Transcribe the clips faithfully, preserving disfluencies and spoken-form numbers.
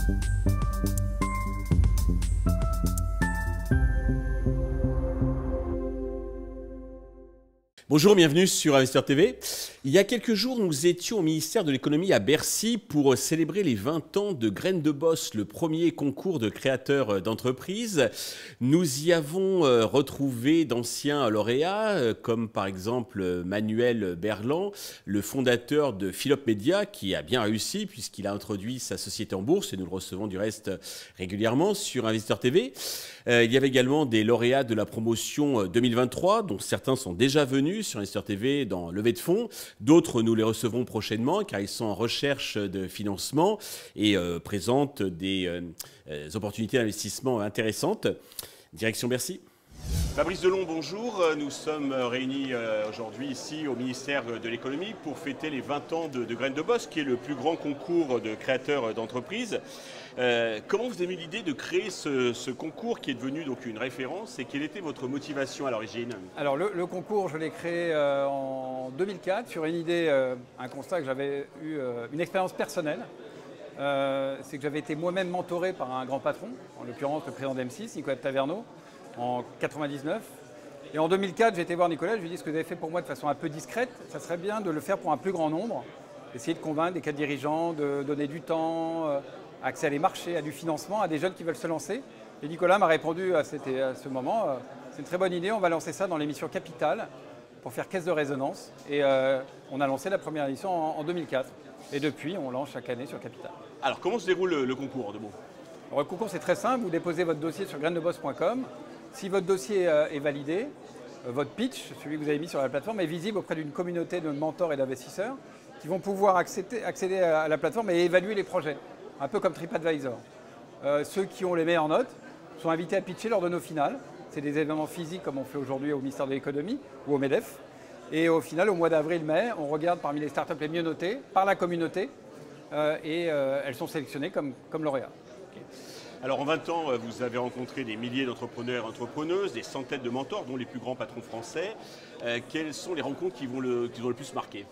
Bonjour, bienvenue sur Investeur T V. Il y a quelques jours, nous étions au ministère de l'économie à Bercy pour célébrer les vingt ans de Graines de Boss, le premier concours de créateurs d'entreprises. Nous y avons retrouvé d'anciens lauréats, comme par exemple Manuel Berland, le fondateur de Philop Media, qui a bien réussi puisqu'il a introduit sa société en bourse et nous le recevons du reste régulièrement sur Investeur T V. Il y avait également des lauréats de la promotion deux mille vingt-trois, dont certains sont déjà venus sur Investeur T V dans levée de fonds. D'autres, nous les recevrons prochainement car ils sont en recherche de financement et euh, présentent des euh, opportunités d'investissement intéressantes. Direction Bercy. Fabrice Delon, bonjour. Nous sommes réunis aujourd'hui ici au ministère de l'économie pour fêter les vingt ans de, de Graines de Boss, qui est le plus grand concours de créateurs d'entreprises. Euh, comment vous avez eu l'idée de créer ce, ce concours qui est devenu donc une référence et quelle était votre motivation à l'origine? Alors le, le concours, je l'ai créé euh, en deux mille quatre sur une idée, euh, un constat que j'avais eu, euh, une expérience personnelle. Euh, C'est que j'avais été moi-même mentoré par un grand patron, en l'occurrence le président d'M six, Nicolas Taverneau, en quatre-vingt-dix-neuf. Et en deux mille quatre, j'ai été voir Nicolas, je lui ai dit ce que vous avez fait pour moi de façon un peu discrète, ça serait bien de le faire pour un plus grand nombre, essayer de convaincre des cadres dirigeants, de donner du temps, euh, accès à les marchés, à du financement, à des jeunes qui veulent se lancer. Et Nicolas m'a répondu à, cette, à ce moment, euh, c'est une très bonne idée, on va lancer ça dans l'émission Capital pour faire caisse de résonance. Et euh, on a lancé la première édition en, en deux mille quatre. Et depuis, on lance chaque année sur Capital. Alors comment se déroule le, le concours de mots? Alors, le concours, c'est très simple, vous déposez votre dossier sur graines de boss point com. Si votre dossier euh, est validé, euh, votre pitch, celui que vous avez mis sur la plateforme, est visible auprès d'une communauté de mentors et d'investisseurs qui vont pouvoir accéder, accéder à la plateforme et évaluer les projets, un peu comme TripAdvisor. Euh, ceux qui ont les meilleures notes sont invités à pitcher lors de nos finales. C'est des événements physiques comme on fait aujourd'hui au ministère de l'économie ou au MEDEF. Et au final, au mois d'avril-mai, on regarde parmi les startups les mieux notées par la communauté euh, et euh, elles sont sélectionnées comme, comme lauréats. Alors en vingt ans, vous avez rencontré des milliers d'entrepreneurs et entrepreneuses, des centaines de mentors, dont les plus grands patrons français. Euh, quelles sont les rencontres qui vont le, qui vont le plus marquer?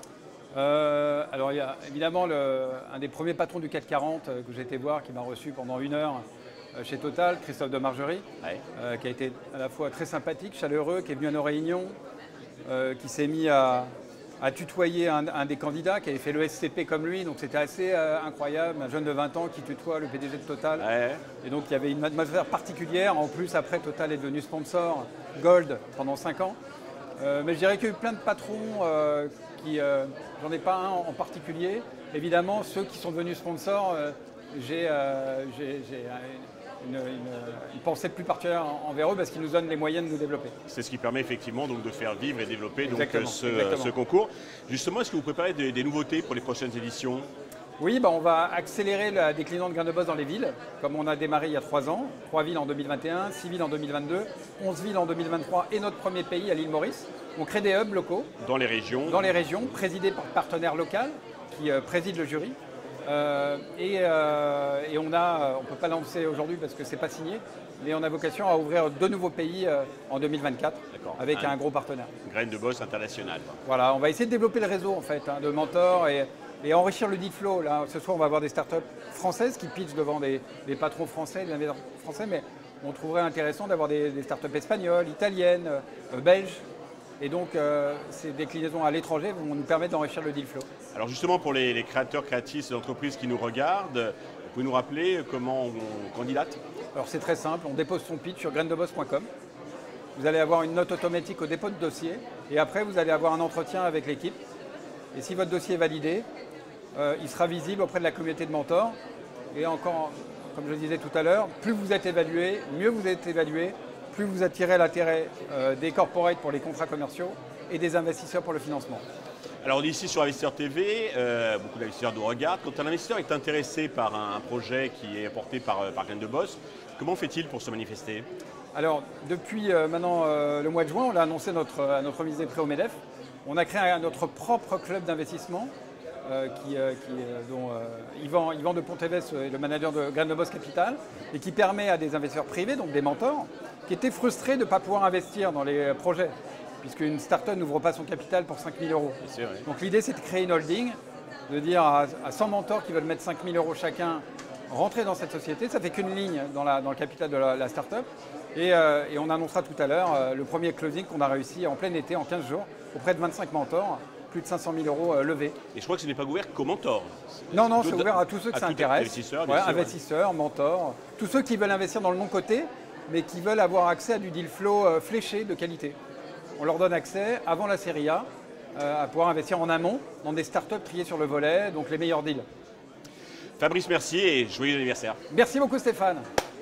euh, Alors il y a évidemment le, un des premiers patrons du CAC quarante euh, que j'ai été voir, qui m'a reçu pendant une heure euh, chez Total, Christophe de Margerie, ouais. euh, qui a été à la fois très sympathique, chaleureux, qui est venu à nos réunions, euh, qui s'est mis à... à tutoyer un, un des candidats qui avait fait le S C P comme lui, donc c'était assez euh, incroyable, un jeune de vingt ans qui tutoie le P D G de Total. Ouais. Et donc il y avait une atmosphère particulière. En plus, après, Total est devenu sponsor Gold pendant cinq ans. Euh, mais je dirais qu'il y a eu plein de patrons, euh, qui, euh, j'en ai pas un en particulier. Évidemment, ceux qui sont devenus sponsors, euh, j'ai euh, Une, une, une pensée plus particulière envers eux parce qu'ils nous donnent les moyens de nous développer. C'est ce qui permet effectivement donc, de faire vivre et développer donc, ce, ce concours. Justement, est-ce que vous préparez des, des nouveautés pour les prochaines éditions? Oui, bah, on va accélérer la déclinaison de Graines de Boss dans les villes, comme on a démarré il y a trois ans. Trois villes en deux mille vingt et un, six villes en deux mille vingt-deux, onze villes en deux mille vingt-trois et notre premier pays à l'île Maurice. On crée des hubs locaux. Dans les régions Dans les régions, présidés par partenaires locaux qui euh, président le jury. Euh, et, euh, et on a, on ne peut pas lancer aujourd'hui parce que ce n'est pas signé, mais on a vocation à ouvrir deux nouveaux pays euh, en deux mille vingt-quatre avec un, un gros partenaire. Graines de Boss international. Voilà, on va essayer de développer le réseau en fait, hein, de mentors et, et enrichir le deal flow. Là, ce soir, on va avoir des startups françaises qui pitchent devant des, des patrons français, des investisseurs français, mais on trouverait intéressant d'avoir des, des startups espagnoles, italiennes, euh, belges. Et donc, euh, ces déclinaisons à l'étranger vont nous permettre d'enrichir le deal flow. Alors justement, pour les, les créateurs, créatrices et entreprises qui nous regardent, vous pouvez nous rappeler comment on candidate? Alors c'est très simple, on dépose son pitch sur graines de boss point com. Vous allez avoir une note automatique au dépôt de dossier. Et après, vous allez avoir un entretien avec l'équipe. Et si votre dossier est validé, euh, il sera visible auprès de la communauté de mentors. Et encore, comme je le disais tout à l'heure, plus vous êtes évalué, mieux vous êtes évalué, plus vous attirez l'intérêt euh, des corporates pour les contrats commerciaux et des investisseurs pour le financement. Alors on est ici sur Investeur T V, euh, beaucoup d'investisseurs nous regardent. Quand un investisseur est intéressé par un, un projet qui est porté par, par Graines de Boss, comment fait-il pour se manifester? Alors depuis euh, maintenant euh, le mois de juin, on l'a annoncé notre, à notre remise des prêts au MEDEF, on a créé un, notre propre club d'investissement euh, qui, euh, qui, euh, dont euh, Yvan, Yvan de Ponteves est le manager de Graines de Boss Capital et qui permet à des investisseurs privés, donc des mentors, qui étaient frustrés de ne pas pouvoir investir dans les projets, puisqu'une start-up n'ouvre pas son capital pour cinq mille euros. Donc l'idée, c'est de créer une holding, de dire à, à cent mentors qui veulent mettre cinq mille euros chacun rentrer dans cette société. Ça fait qu'une ligne dans, la, dans le capital de la, la start-up. Et, euh, et on annoncera tout à l'heure euh, le premier closing qu'on a réussi en plein été, en quinze jours, auprès de vingt-cinq mentors, plus de cinq cent mille euros euh, levés. Et je crois que ce n'est pas ouvert qu'aux mentors. Non, non, c'est ouvert à tous ceux que ça intéresse. Investisseurs, ouais, sûr, investisseurs, ouais. mentors, tous ceux qui veulent investir dans le non-coté, mais qui veulent avoir accès à du deal flow euh, fléché de qualité. On leur donne accès avant la série A euh, à pouvoir investir en amont dans des startups triées sur le volet, donc les meilleurs deals. Fabrice, merci et joyeux anniversaire. Merci beaucoup Stéphane.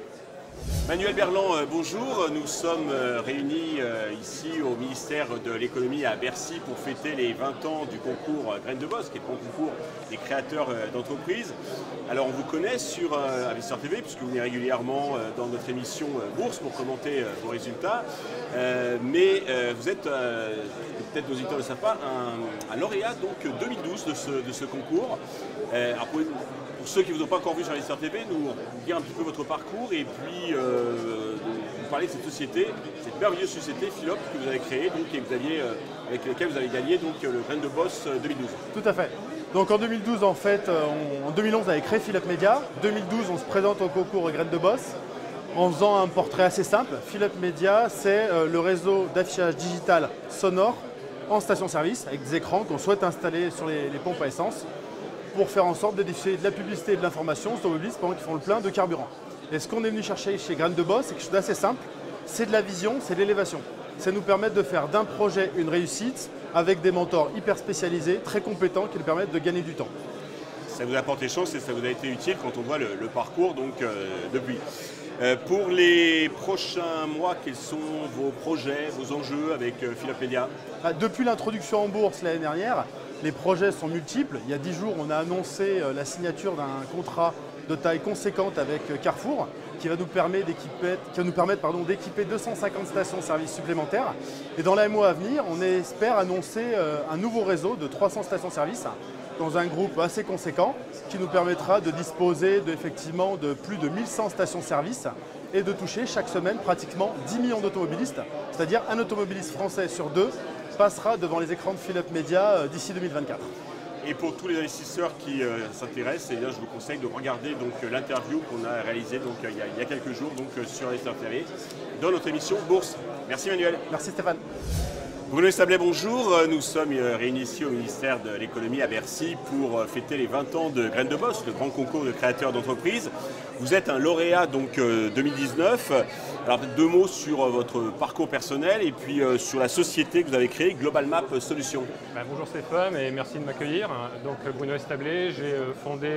Manuel Berland, euh, bonjour. Nous sommes euh, réunis euh, ici au ministère de l'économie à Bercy pour fêter les vingt ans du concours euh, Graines de Boss, qui est le grand concours des créateurs euh, d'entreprises. Alors on vous connaît sur euh, Investisseur T V, puisque vous venez régulièrement euh, dans notre émission euh, Bourse pour commenter euh, vos résultats. Euh, mais euh, vous êtes, euh, peut-être nos auditeurs ne le savent pas, un, un lauréat donc deux mille douze de ce, de ce concours. Euh, alors pour, pour ceux qui ne vous ont pas encore vu sur Investisseur T V, nous dire un petit peu votre parcours et puis euh, vous parler de cette société, cette merveilleuse société Philop que vous avez créée donc, et que vous aviez, euh, avec laquelle vous avez gagné donc, le Graines de Boss deux mille douze. Tout à fait. Donc en deux mille douze, en fait, on, en deux mille onze, on avait créé Philop Media. deux mille douze, on se présente au concours Graines de Boss en faisant un portrait assez simple. Philop Media, c'est euh, le réseau d'affichage digital sonore en station-service avec des écrans qu'on souhaite installer sur les, les pompes à essence pour faire en sorte de diffuser de la publicité et de l'information aux automobilistes pendant qu'ils font le plein de carburant. Et ce qu'on est venu chercher chez Graines de Boss, c'est quelque chose d'assez simple. C'est de la vision, c'est de l'élévation. Ça nous permet de faire d'un projet une réussite avec des mentors hyper spécialisés, très compétents, qui nous permettent de gagner du temps. Ça vous a apporté chance et ça vous a été utile quand on voit le, le parcours donc, euh, depuis. Euh, pour les prochains mois, quels sont vos projets, vos enjeux avec euh, Philop Media? Bah, depuis l'introduction en bourse l'année dernière, les projets sont multiples. Il y a dix jours, on a annoncé euh, la signature d'un contrat de taille conséquente avec euh, Carrefour, qui va nous permettre d'équiper, qui va nous permettre pardon, d'équiper deux cent cinquante stations-service supplémentaires. Et dans les mois à venir, on espère annoncer euh, un nouveau réseau de trois cents stations-service dans un groupe assez conséquent, qui nous permettra de disposer de, effectivement, de plus de mille cent stations-service et de toucher chaque semaine pratiquement dix millions d'automobilistes, c'est-à-dire un automobiliste français sur deux passera devant les écrans de Philop Media euh, d'ici deux mille vingt-quatre. Et pour tous les investisseurs qui euh, s'intéressent, eh bien, je vous conseille de regarder donc, euh, l'interview qu'on a réalisée donc, euh, il, y a, il y a quelques jours donc, euh, sur Investisseur T V dans notre émission Bourse. Merci Manuel. Merci Stéphane. Bruno Establet, bonjour. Nous sommes réunis ici au ministère de l'économie à Bercy pour fêter les vingt ans de Graines de Boss, le grand concours de créateurs d'entreprises. Vous êtes un lauréat donc deux mille dix-neuf. Alors peut-être deux mots sur votre parcours personnel et puis sur la société que vous avez créée, Global Map Solutions. Ben, bonjour Stéphane et merci de m'accueillir. Donc Bruno Establet, j'ai fondé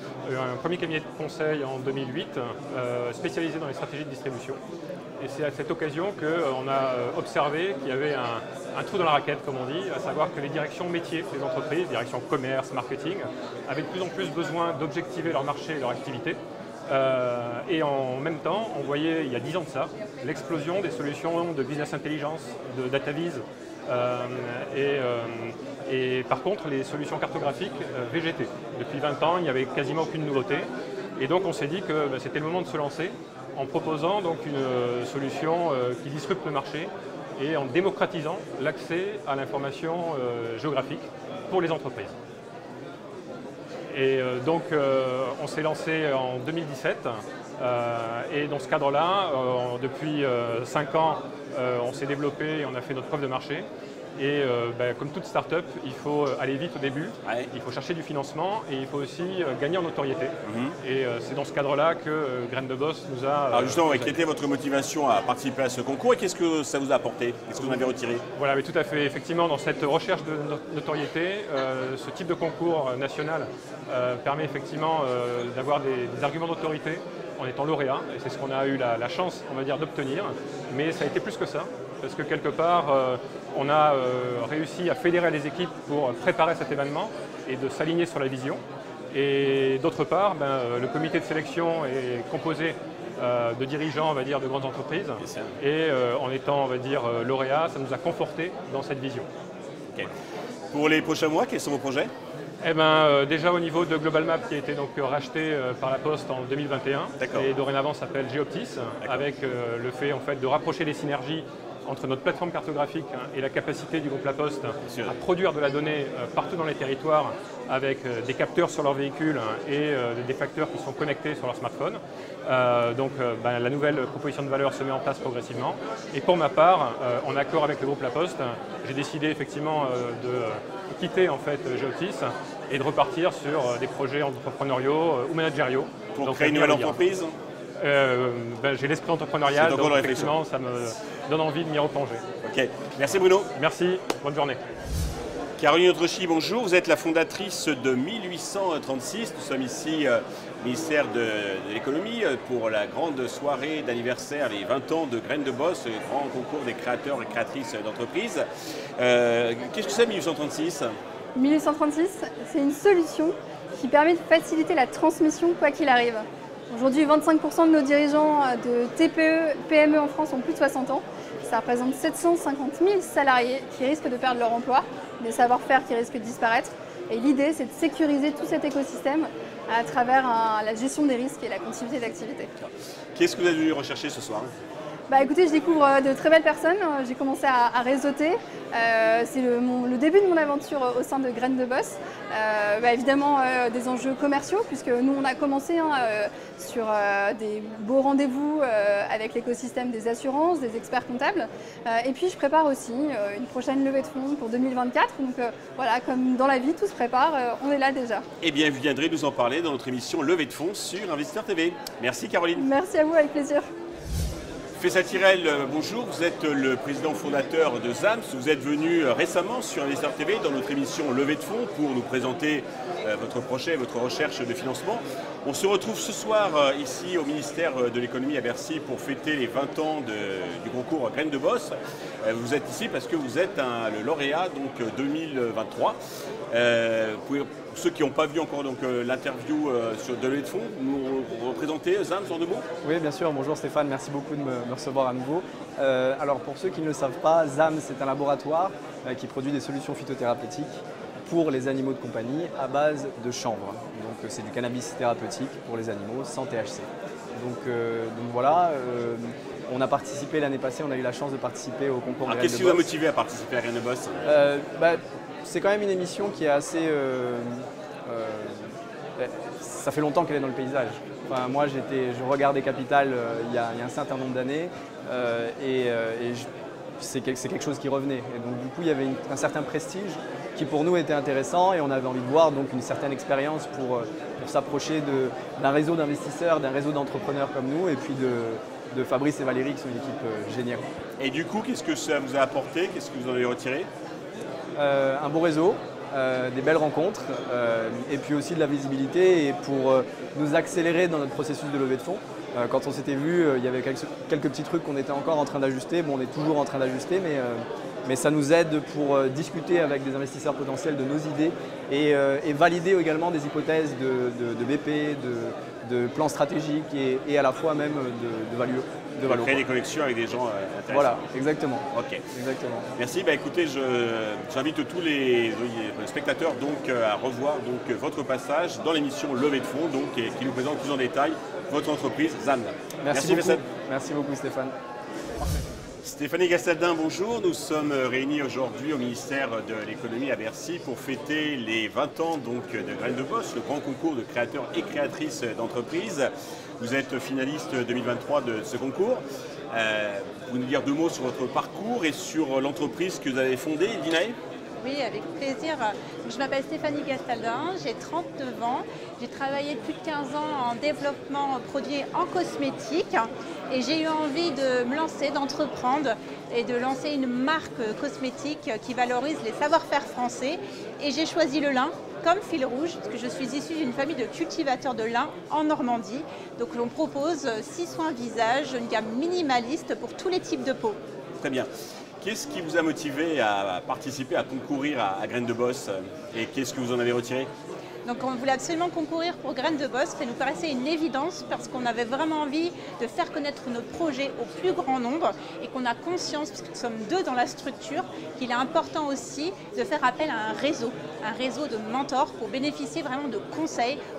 un premier cabinet de conseil en deux mille huit spécialisé dans les stratégies de distribution. Et c'est à cette occasion qu'on a observé qu'il y avait un, un trou dans la raquette, comme on dit, à savoir que les directions métiers des entreprises, directions commerce, marketing, avaient de plus en plus besoin d'objectiver leur marché et leur activité. Euh, et en même temps, on voyait, il y a dix ans de ça, l'explosion des solutions de business intelligence, de data viz, euh, et, euh, et par contre, les solutions cartographiques euh, végétaient. Depuis vingt ans, il n'y avait quasiment aucune nouveauté. Et donc, on s'est dit que bah, c'était le moment de se lancer en proposant donc une euh, solution euh, qui disrupte le marché et en démocratisant l'accès à l'information euh, géographique pour les entreprises. Et euh, donc euh, on s'est lancé en deux mille dix-sept euh, et dans ce cadre-là, euh, depuis euh, cinq ans, euh, on s'est développé et on a fait notre preuve de marché. Et euh, ben, comme toute start-up, il faut aller vite au début, ouais. Il faut chercher du financement et il faut aussi euh, gagner en notoriété. Mm-hmm. Et euh, c'est dans ce cadre-là que euh, Graines de Boss nous a... Euh, Alors justement, quelle était votre motivation à participer à ce concours et qu'est-ce que ça vous a apporté? Qu'est-ce que vous en avez retiré? Voilà, mais tout à fait. Effectivement, dans cette recherche de notoriété, euh, ce type de concours national euh, permet effectivement euh, d'avoir des, des arguments d'autorité en étant lauréat, et c'est ce qu'on a eu la, la chance, on va dire, d'obtenir. Mais ça a été plus que ça, parce que quelque part, euh, on a euh, réussi à fédérer les équipes pour préparer cet événement et de s'aligner sur la vision. Et d'autre part, ben, le comité de sélection est composé euh, de dirigeants, on va dire, de grandes entreprises. Et euh, en étant, on va dire, lauréat, ça nous a conforté dans cette vision. Okay. Pour les prochains mois, quels sont vos projets? Eh ben, euh, déjà au niveau de Global Map qui a été donc racheté euh, par la Poste en deux mille vingt et un et dorénavant s'appelle Geoptis, avec euh, le fait en fait de rapprocher les synergies entre notre plateforme cartographique et la capacité du groupe La Poste à produire de la donnée partout dans les territoires avec des capteurs sur leurs véhicules et des facteurs qui sont connectés sur leur smartphone. Euh, donc euh, ben, la nouvelle proposition de valeur se met en place progressivement. Et pour ma part, euh, en accord avec le groupe La Poste, j'ai décidé effectivement euh, de quitter en fait Geotis et de repartir sur euh, des projets entrepreneuriaux euh, ou managériaux. Pour donc, créer une nouvelle entreprise euh, ben, J'ai l'esprit entrepreneurial, donc effectivement ça me donne envie de m'y replonger. Ok, merci Bruno. Merci, bonne journée. Caroline Autrechy, bonjour. Vous êtes la fondatrice de mille huit cent trente-six. Nous sommes ici euh, au ministère de, de l'économie pour la grande soirée d'anniversaire, les vingt ans de Graines de Boss, le grand concours des créateurs et créatrices d'entreprises. Euh, Qu'est-ce que c'est mille huit cent trente-six? mille huit cent trente-six, c'est une solution qui permet de faciliter la transmission quoi qu'il arrive. Aujourd'hui, vingt-cinq pour cent de nos dirigeants de T P E, P M E en France ont plus de soixante ans. Ça représente sept cent cinquante mille salariés qui risquent de perdre leur emploi, des savoir-faire qui risquent de disparaître. Et l'idée, c'est de sécuriser tout cet écosystème à travers un, la gestion des risques et la continuité d'activité. Qu'est-ce que vous avez venu rechercher ce soir? Bah écoutez, je découvre de très belles personnes, j'ai commencé à, à réseauter, euh, c'est le, le début de mon aventure au sein de Graines de Boss. Euh, bah évidemment euh, des enjeux commerciaux puisque nous on a commencé hein, euh, sur euh, des beaux rendez-vous euh, avec l'écosystème des assurances, des experts comptables euh, et puis je prépare aussi euh, une prochaine levée de fonds pour deux mille vingt-quatre, donc euh, voilà, comme dans la vie tout se prépare, euh, on est là déjà. Eh bien vous viendrez nous en parler dans notre émission Levée de fonds sur Investisseur T V. Merci Caroline. Merci à vous, avec plaisir. Faisal Tirel, bonjour, vous êtes le président fondateur de ZAMS, vous êtes venu récemment sur Investisseur T V dans notre émission Levée de fonds pour nous présenter votre projet, votre recherche de financement. On se retrouve ce soir ici au ministère de l'économie à Bercy pour fêter les vingt ans de, du concours Graines de Boss. Vous êtes ici parce que vous êtes un, le lauréat donc, deux mille vingt-trois. Euh, vous pouvez, pour ceux qui n'ont pas vu encore euh, l'interview euh, sur de levée de fonds, nous représenter ZAMS en deux mots? Oui, bien sûr. Bonjour Stéphane, merci beaucoup de me, me recevoir à nouveau. Euh, alors pour ceux qui ne le savent pas, ZAMS c'est un laboratoire euh, qui produit des solutions phytothérapeutiques pour les animaux de compagnie à base de chanvre. Donc euh, c'est du cannabis thérapeutique pour les animaux sans T H C. Donc, euh, donc voilà, euh, on a participé l'année passée, on a eu la chance de participer au concours. Alors qu'est-ce qui vous a motivé à participer à Graines de Boss? euh, bah, C'est quand même une émission qui est assez... Euh, euh, ça fait longtemps qu'elle est dans le paysage. Enfin, moi, je regardais Capital euh, il, y a, il y a un certain nombre d'années euh, et, euh, et c'est quelque chose qui revenait. Et donc, du coup, il y avait une, un certain prestige qui, pour nous, était intéressant et on avait envie de voir donc, une certaine expérience pour, pour s'approcher d'un réseau d'investisseurs, d'un réseau d'entrepreneurs comme nous et puis de, de Fabrice et Valérie qui sont une équipe euh, géniale. Et du coup, qu'est-ce que ça vous a apporté? Qu'est-ce que vous en avez retiré? Euh, un beau réseau, euh, des belles rencontres euh, et puis aussi de la visibilité et pour euh, nous accélérer dans notre processus de levée de fonds. Euh, quand on s'était vu, euh, il y avait quelques, quelques petits trucs qu'on était encore en train d'ajuster. Bon, on est toujours en train d'ajuster, mais, euh, mais ça nous aide pour euh, discuter avec des investisseurs potentiels de nos idées et, euh, et valider également des hypothèses de, de, de B P, de, de plans stratégiques et, et à la fois même de, de value. De créer des connexions avec des gens euh, intéressants. Voilà, exactement. Ok. Exactement. Merci. Bah, écoutez, j'invite tous les, les spectateurs donc, à revoir donc, votre passage dans l'émission Levée de fonds donc, et, qui nous présente plus en détail votre entreprise ZAMS. Merci, Merci beaucoup. Merci beaucoup Stéphane. Stéphanie Gastaldin, bonjour. Nous sommes réunis aujourd'hui au ministère de l'économie à Bercy pour fêter les vingt ans donc, de Graines de Boss, le grand concours de créateurs et créatrices d'entreprises. Vous êtes finaliste deux mille vingt-trois de ce concours. Euh, vous pouvez nous dire deux mots sur votre parcours et sur l'entreprise que vous avez fondée, Dinae? Oui, avec plaisir. Je m'appelle Stéphanie Gastaldin, j'ai trente-neuf ans. J'ai travaillé depuis quinze ans en développement produit en cosmétique et j'ai eu envie de me lancer, d'entreprendre et de lancer une marque cosmétique qui valorise les savoir-faire français. Et j'ai choisi le lin comme fil rouge, parce que je suis issue d'une famille de cultivateurs de lin en Normandie. Donc on propose six soins visage, une gamme minimaliste pour tous les types de peau. Très bien. Qu'est-ce qui vous a motivé à participer, à concourir à, à Graines de Boss et qu'est-ce que vous en avez retiré? Donc on voulait absolument concourir pour Graines de Boss, ça nous paraissait une évidence parce qu'on avait vraiment envie de faire connaître nos projets au plus grand nombre et qu'on a conscience, puisque nous sommes deux dans la structure, qu'il est important aussi de faire appel à un réseau, un réseau de mentors pour bénéficier vraiment de conseils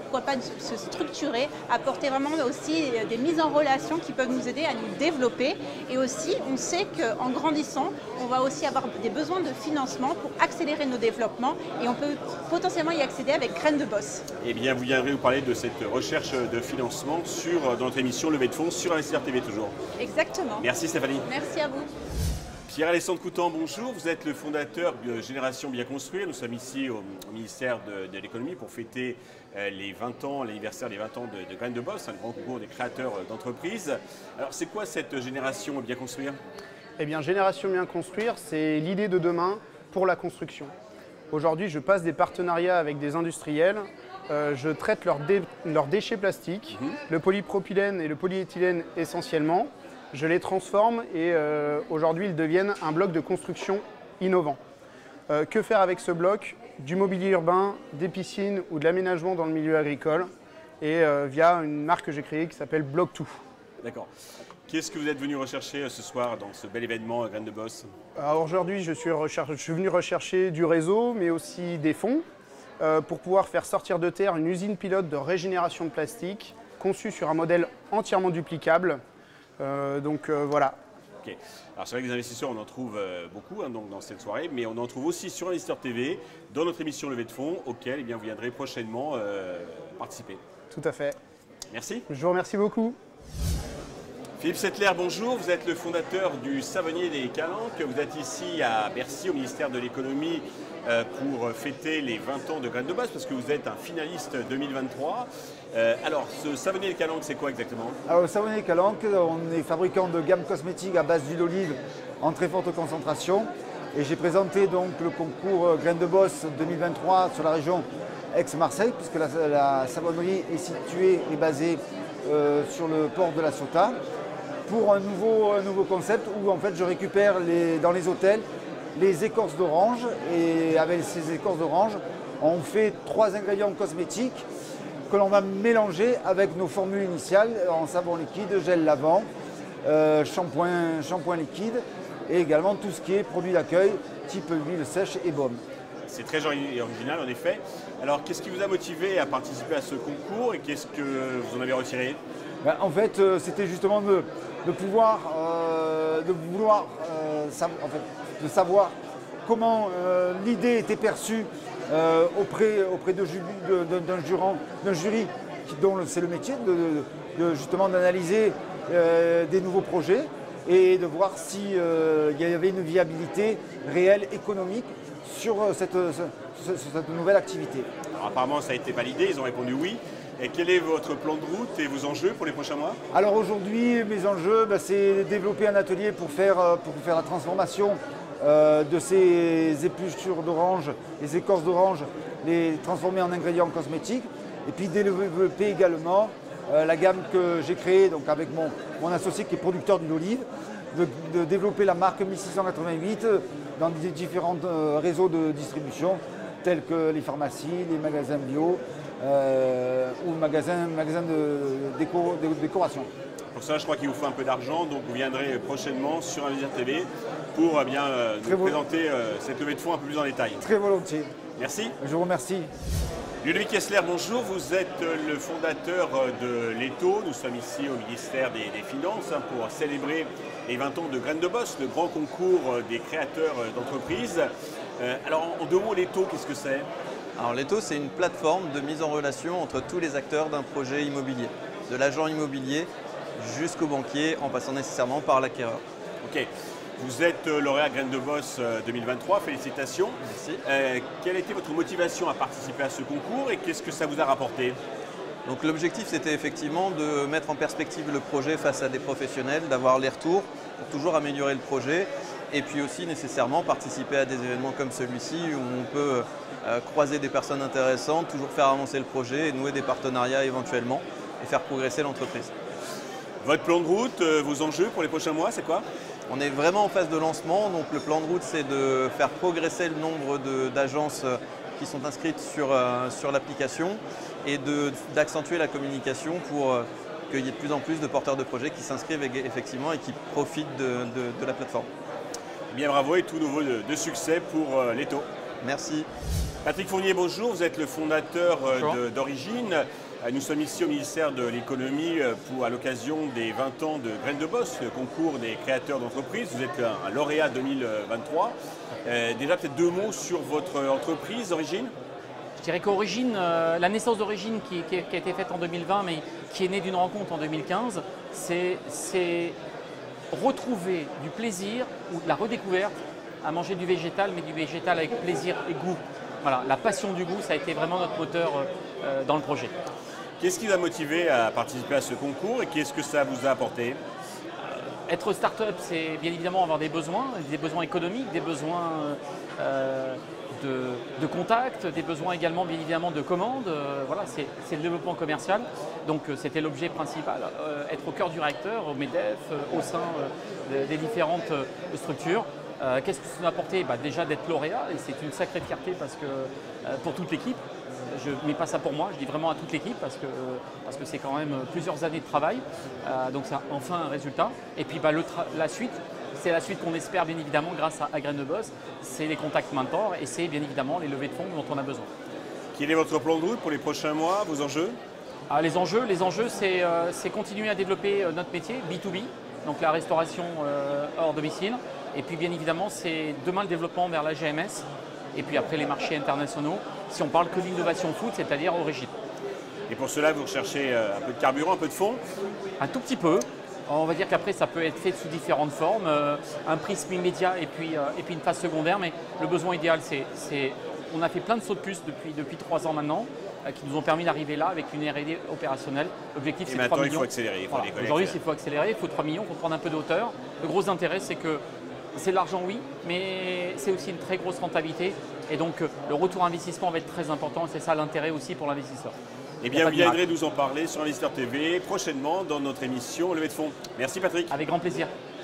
pourquoi pas se structurer, apporter vraiment aussi des mises en relation qui peuvent nous aider à nous développer. Et aussi, on sait qu'en grandissant, on va aussi avoir des besoins de financement pour accélérer nos développements et on peut potentiellement y accéder avec Graines de Boss. Eh bien, vous viendrez nous parler de cette recherche de financement sur, dans notre émission Levée de fonds sur Investisseur T V toujours. Exactement. Merci Stéphanie. Merci à vous. Pierre-Alessandre Coutan, bonjour. Vous êtes le fondateur de Génération Bien Construire. Nous sommes ici au, au ministère de, de l'économie pour fêter euh, les vingt ans, l'anniversaire des vingt ans de, de Graines de Boss, un grand concours des créateurs d'entreprises. Alors, c'est quoi cette Génération Bien Construire? Eh bien, Génération Bien Construire, c'est l'idée de demain pour la construction. Aujourd'hui, je passe des partenariats avec des industriels. Euh, je traite leurs, dé leurs déchets plastiques, mmh. le polypropylène et le polyéthylène essentiellement. Je les transforme et euh, aujourd'hui ils deviennent un bloc de construction innovant. Euh, que faire avec ce bloc? Du mobilier urbain, des piscines ou de l'aménagement dans le milieu agricole et euh, via une marque que j'ai créée qui s'appelle Bloc deux. D'accord. Qu'est-ce que vous êtes venu rechercher ce soir dans ce bel événement à Graines de Boss? Alors aujourd'hui je suis, je suis venu rechercher du réseau mais aussi des fonds euh, pour pouvoir faire sortir de terre une usine pilote de régénération de plastique conçue sur un modèle entièrement duplicable. Euh, donc euh, voilà. Ok. Alors c'est vrai que les investisseurs, on en trouve euh, beaucoup hein, donc, dans cette soirée, mais on en trouve aussi sur Investisseur T V, dans notre émission Levée de fonds, auquel eh bien, vous viendrez prochainement euh, participer. Tout à fait. Merci. Je vous remercie beaucoup. Philippe Settler, bonjour. Vous êtes le fondateur du Savonnier des Calanques. Vous êtes ici à Bercy, au ministère de l'économie, euh, pour fêter les vingt ans de Graines de Boss, parce que vous êtes un finaliste deux mille vingt-trois. Euh, alors, ce Savonnier des Calanques, c'est quoi exactement? Alors, le Savonnier des Calanques, on est fabricant de gamme cosmétique à base d'huile d'olive en très forte concentration. Et j'ai présenté donc le concours Graines de Boss deux mille vingt-trois sur la région Aix-Marseille, puisque la, la savonnerie est située et basée euh, sur le port de la Ciotat, pour un nouveau, un nouveau concept où en fait je récupère les, dans les hôtels les écorces d'orange, et avec ces écorces d'orange on fait trois ingrédients cosmétiques que l'on va mélanger avec nos formules initiales en savon liquide, gel lavant, euh, shampoing, shampoing liquide et également tout ce qui est produit d'accueil type huile sèche et baume. C'est très original en effet. Alors qu'est-ce qui vous a motivé à participer à ce concours et qu'est-ce que vous en avez retiré? Ben, en fait euh, c'était justement de, de pouvoir, euh, de vouloir euh, savoir, en fait, de savoir comment euh, l'idée était perçue euh, auprès, auprès de, de, de, d'un, jurant, d'un jury qui, dont c'est le métier de, de, de justement d'analyser euh, des nouveaux projets et de voir s'il euh, y avait une viabilité réelle économique sur cette, cette, cette nouvelle activité. Alors apparemment ça a été validé, ils ont répondu oui. Et quel est votre plan de route et vos enjeux pour les prochains mois? Alors aujourd'hui, mes enjeux, ben, c'est développer un atelier pour faire, pour faire la transformation euh, de ces épluchures d'orange, les écorces d'orange, les transformer en ingrédients cosmétiques. Et puis développer également euh, la gamme que j'ai créée donc avec mon, mon associé qui est producteur d'huile d'olive, de, de développer la marque mille six cent quatre-vingt-huit dans des différents euh, réseaux de distribution tels que les pharmacies, les magasins bio, Euh, ou magasin, magasin de, déco, de décoration. Pour ça, je crois qu'il vous faut un peu d'argent, donc vous viendrez prochainement sur Investisseur T V pour eh bien, euh, nous présenter euh, cette levée de fonds un peu plus en détail. Très volontiers. Merci. Je vous remercie. Ludovic Kessler, bonjour. Vous êtes le fondateur de l'E T O. Nous sommes ici au ministère des, des Finances hein, pour célébrer les vingt ans de Graines de Boss, le grand concours des créateurs d'entreprises. Euh, alors, en deux mots, l'E T O, qu'est-ce que c'est? Alors l'E T O, c'est une plateforme de mise en relation entre tous les acteurs d'un projet immobilier, de l'agent immobilier jusqu'au banquier, en passant nécessairement par l'acquéreur. Ok. Vous êtes lauréat Graines de Boss deux mille vingt-trois, félicitations. Merci. Euh, quelle était votre motivation à participer à ce concours et qu'est-ce que ça vous a rapporté? Donc l'objectif, c'était effectivement de mettre en perspective le projet face à des professionnels, d'avoir les retours pour toujours améliorer le projet et puis aussi nécessairement participer à des événements comme celui-ci où on peut euh, croiser des personnes intéressantes, toujours faire avancer le projet et nouer des partenariats éventuellement et faire progresser l'entreprise. Votre plan de route, euh, vos enjeux pour les prochains mois, c'est quoi? On est vraiment en phase de lancement, donc le plan de route, c'est de faire progresser le nombre d'agences qui sont inscrites sur, euh, sur l'application et d'accentuer la communication pour euh, qu'il y ait de plus en plus de porteurs de projets qui s'inscrivent effectivement et qui profitent de, de, de la plateforme. Bien, bravo et tout nouveau de, de succès pour euh, l'E T O. Merci. Patrick Fournier, bonjour. Vous êtes le fondateur euh, d'Origine. Nous sommes ici au ministère de l'économie pour, à l'occasion des vingt ans de Graines de Boss, le concours des créateurs d'entreprises. Vous êtes un lauréat deux mille vingt-trois. Euh, déjà peut-être deux mots sur votre entreprise d'origine. Je dirais qu'Origine, euh, la naissance d'Origine qui, qui, qui a été faite en deux mille vingt mais qui est née d'une rencontre en deux mille quinze, c'est retrouver du plaisir ou de la redécouverte à manger du végétal, mais du végétal avec plaisir et goût. Voilà, la passion du goût, ça a été vraiment notre moteur euh, dans le projet. Qu'est-ce qui vous a motivé à participer à ce concours et qu'est-ce que ça vous a apporté? Être start-up, c'est bien évidemment avoir des besoins, des besoins économiques, des besoins euh, de, de contact, des besoins également bien évidemment de commandes. Euh, voilà, c'est le développement commercial. Donc euh, c'était l'objet principal, euh, être au cœur du réacteur, au MEDEF, euh, au sein euh, des différentes euh, structures. Euh, Qu'est-ce que ça nous a apporté? Bah, déjà d'être lauréat, et c'est une sacrée fierté parce que, euh, pour toute l'équipe. Je ne mets pas ça pour moi, je dis vraiment à toute l'équipe parce que parce que c'est quand même plusieurs années de travail. Euh, donc c'est enfin un résultat. Et puis bah, le la suite, c'est la suite qu'on espère bien évidemment grâce à, à Graines de Boss. C'est les contacts mentors et c'est bien évidemment les levées de fonds dont on a besoin. Quel est votre plan de route pour les prochains mois, vos enjeux? Ah, les enjeux, les enjeux c'est euh, continuer à développer euh, notre métier B deux B, donc la restauration euh, hors domicile. Et puis bien évidemment c'est demain le développement vers la G M S. Et puis après les marchés internationaux, si on parle que d'innovation food, c'est-à-dire Origine. Et pour cela, vous recherchez un peu de carburant, un peu de fonds? Un tout petit peu. On va dire qu'après, ça peut être fait sous différentes formes. Un prisme immédiat et puis, et puis une phase secondaire. Mais le besoin idéal, c'est... On a fait plein de sauts de puce depuis, depuis trois ans maintenant, qui nous ont permis d'arriver là avec une R et D opérationnelle. L'objectif, c'est trois millions. Il faut accélérer. Voilà. Aujourd'hui, il faut accélérer, il faut trois millions, il faut prendre un peu de hauteur. Le gros intérêt, c'est que c'est de l'argent, oui, mais c'est aussi une très grosse rentabilité. Et donc, le retour investissement va être très important. C'est ça l'intérêt aussi pour l'investisseur. Eh bien, vous viendrez nous en parler sur Investisseur T V prochainement dans notre émission Levée de fonds. Merci Patrick. Avec grand plaisir.